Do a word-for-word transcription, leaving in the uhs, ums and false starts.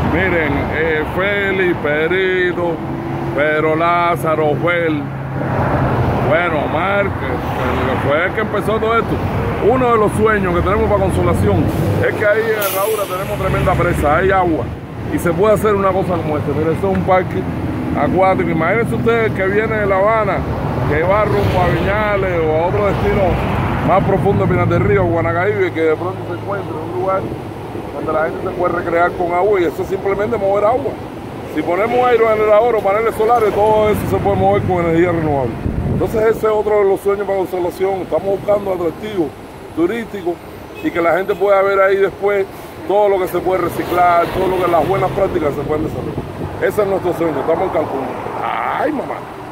Miren, eh, Félix, Perito, Pedro Lázaro, Fel, bueno, Márquez, que fue el que empezó todo esto. Uno de los sueños que tenemos para Consolación es que ahí en Raura tenemos tremenda presa, hay agua y se puede hacer una cosa como esta. Miren, esto es un parque acuático. Imagínense ustedes que viene de La Habana, que va rumbo a Viñales o a otro destino más profundo de Pinas del Río, Guanacaíbe, que de pronto se encuentra en un lugar donde la gente se puede recrear con agua, y eso es simplemente mover agua. Si ponemos aerogeneradores o paneles solares, todo eso se puede mover con energía renovable. Entonces ese es otro de los sueños para Consolación. Estamos buscando atractivos turísticos y que la gente pueda ver ahí después todo lo que se puede reciclar, todo lo que las buenas prácticas se pueden desarrollar. Ese es nuestro sueño. Estamos en Cancún. ¡Ay, mamá!